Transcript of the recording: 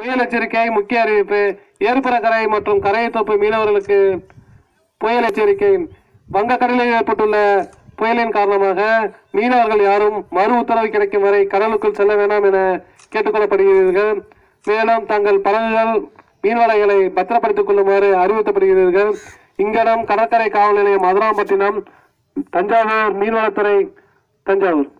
புயல் எச்சரிக்கை முக்கிய அறிவிப்பு. ஏற்புறக்கரை மற்றும் கரையத்தோப்பு மீனவர்களுக்கு புயல் எச்சரிக்கை. வங்கக்கடலில் ஏற்பட்டுள்ள புயலின் காரணமாக மீனவர்கள் யாரும் மறு உத்தரவு கிடைக்கும் வரை கடலுக்குள் செல்ல வேண்டாம் என கேட்டுக்கொள்ளப்படுகிறீர்கள். மேலும் தங்கள் படகுகள் மீன்வலைகளை பத்திரப்படுத்திக் கொள்ளுமாறு அறிவுறுத்தப்படுகிறீர்கள். இங்கனம் கடற்கரை காவல் நிலையம், மதுராம்பட்டினம், தஞ்சாவூர் மீன்வளத்துறை, தஞ்சாவூர்.